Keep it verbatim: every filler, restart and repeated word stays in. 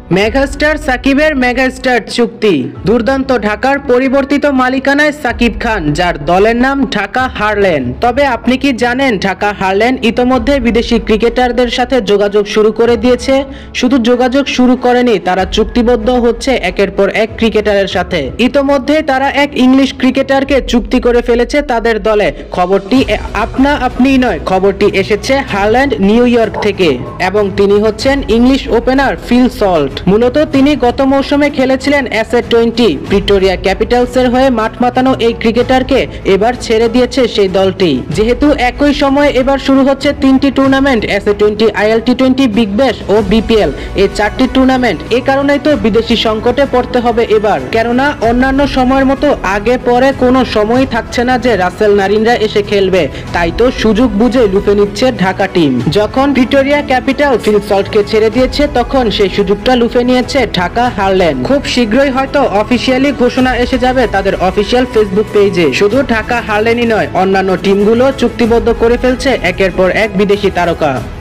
Megastar সাকিবের megastar চুক্তি। দুর্দান্ত ঢাকার পরিবর্তিত মালিকানায় সাকিব খান, যার দলের নাম ঢাকা হারলেন। তবে আপনি কি জানেন ঢাকা হারলেন ইতোমধ্যে বিদেশি ক্রিকেটারদের সাথে যোগাযোগ শুরু করে দিয়েছে। শুধু যোগাযোগ শুরু করেনি, তারা চুক্তিবদ্ধ হচ্ছে একের পর এক ক্রিকেটারের সাথে। ইতোমধ্যে তারা এক ইংলিশ ক্রিকেটারকে চুক্তি করে ফেলেছে তাদের দলে। খবরটি আপনা আপনি নয়, খবরটি এসেছে হারল্যান্ড নিউ ইয়র্ক থেকে এবং তিনি হচ্ছেন ইংলিশ ওপেনার ফিল সল্ট। মূলত তিনি গত মৌসুমে খেলেছিলেন এস এ টোয়েন্টি প্রিটোরিয়া ক্যাপিটালসের হয়ে মাঠ মাতানো এই ক্রিকেটারকে এবার ছেড়ে দিয়েছে সেই দলটি। যেহেতু একই সময়ে এবার শুরু হচ্ছে তিনটি tournament, S A twenty, I L T twenty, Big Bash ও বি পি এল, এই চারটি টুর্নামেন্ট। এই কারণেই তো বিদেশি সংকটে পড়তে হবে এবার, কেননা অন্যান্য সময়ের মতো আগে পরে কোনো সময়ই থাকছে না যে রাসেল নারিনরা এসে খেলবে। তাই তো সুযোগ বুঝে লুফে নিচ্ছে ঢাকা টিম। যখন প্রিটোরিয়া ক্যাপিটাল ফিল সল্টকে ছেড়ে দিয়েছে, তখন সেই সুযোগটা লুফে নিয়েছে ঢাকা হারল্যান্ড। খুব শীঘ্রই হয়তো অফিসিয়ালি ঘোষণা এসে যাবে তাদের অফিসিয়াল ফেসবুক পেজে। শুধু ঢাকা হারল্যান্ডই নয়, অন্যান্য টিমগুলো চুক্তিবদ্ধ করে ফেলছে একের পর এক বিদেশি তারকা।